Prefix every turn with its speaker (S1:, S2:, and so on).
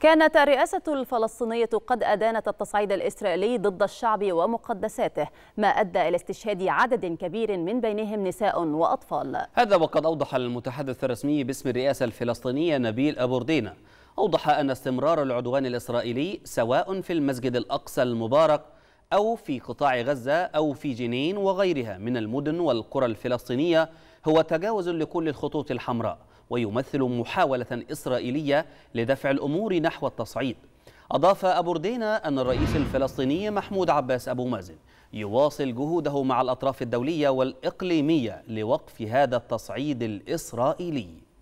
S1: كانت الرئاسة الفلسطينية قد أدانت التصعيد الإسرائيلي ضد الشعب ومقدساته، ما أدى إلى استشهاد عدد كبير من بينهم نساء وأطفال.
S2: هذا وقد أوضح المتحدث الرسمي باسم الرئاسة الفلسطينية نبيل أبو ردينة، أوضح أن استمرار العدوان الإسرائيلي سواء في المسجد الأقصى المبارك أو في قطاع غزة أو في جنين وغيرها من المدن والقرى الفلسطينية هو تجاوز لكل الخطوط الحمراء، ويمثل محاولة إسرائيلية لدفع الأمور نحو التصعيد. أضاف أبو ردينة أن الرئيس الفلسطيني محمود عباس أبو مازن يواصل جهوده مع الأطراف الدولية والإقليمية لوقف هذا التصعيد الإسرائيلي.